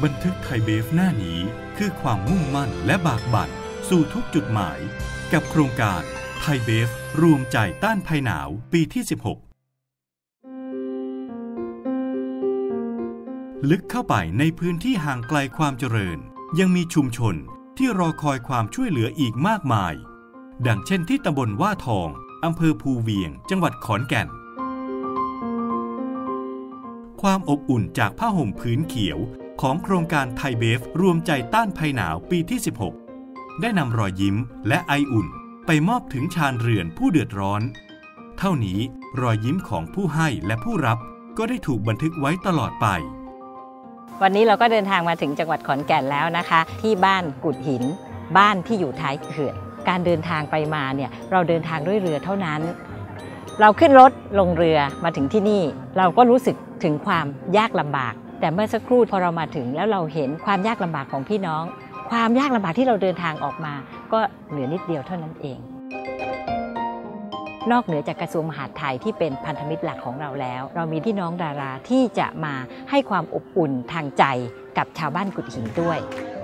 บันทึกไทยเบฟหน้านี้คือความมุ่งมั่นและบากบั่นสู่ทุกจุดหมายกับโครงการไทยเบฟรวมใจต้านภัยหนาวปีที่ 16 ลึกเข้าไปในพื้นที่ห่างไกลความเจริญยังมีชุมชนที่รอคอยความช่วยเหลืออีกมากมายดังเช่นที่ตำบลว่าทองอำเภอภูเวียงจังหวัดขอนแก่นความอบอุ่นจากผ้าห่มพื้นเขียวของโครงการไทยเบฟรวมใจต้านภัยหนาวปีที่ 16 ได้นำรอยยิ้มและไออุ่นไปมอบถึงชานเรือนผู้เดือดร้อนเท่านี้รอยยิ้มของผู้ให้และผู้รับก็ได้ถูกบันทึกไว้ตลอดไปวันนี้เราก็เดินทางมาถึงจังหวัดขอนแก่นแล้วนะคะที่บ้านกุดหินบ้านที่อยู่ท้ายเขื่อนการเดินทางไปมาเนี่ยเราเดินทางด้วยเรือเท่านั้นเราขึ้นรถลงเรือมาถึงที่นี่เราก็รู้สึกถึงความยากลำบากแต่เมื่อสักครู่พอเรามาถึงแล้วเราเห็นความยากลำบากของพี่น้องความยากลำบากที่เราเดินทางออกมาก็เหลือนิดเดียวเท่านั้นเองนอกเหนือจากกระทรวงมหาดไทยที่เป็นพันธมิตรหลักของเราแล้วเรามีพี่น้องดาราที่จะมาให้ความอบอุ่นทางใจกับชาวบ้านกุดหินด้วย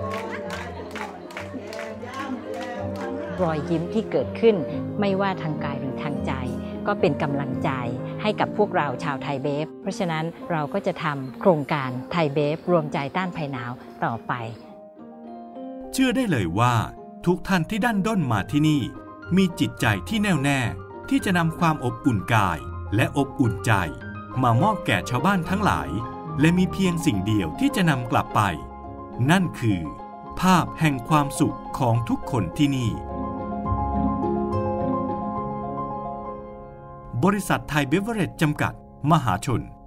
รอยยิ้มที่เกิดขึ้นไม่ว่าทางกายหรือทางใจก็เป็นกำลังใจให้กับพวกเราชาวไทยเบฟเพราะฉะนั้นเราก็จะทำโครงการไทยเบฟรวมใจต้านภัยหนาวต่อไปเชื่อได้เลยว่าทุกท่านที่ดั้นด้นมาที่นี่มีจิตใจที่แน่วแน่ที่จะนำความอบอุ่นกายและอบอุ่นใจมามอบแก่ชาวบ้านทั้งหลายและมีเพียงสิ่งเดียวที่จะนำกลับไปนั่นคือภาพแห่งความสุขของทุกคนที่นี่บริษัทไทยเบเวอเรจจำกัดมหาชน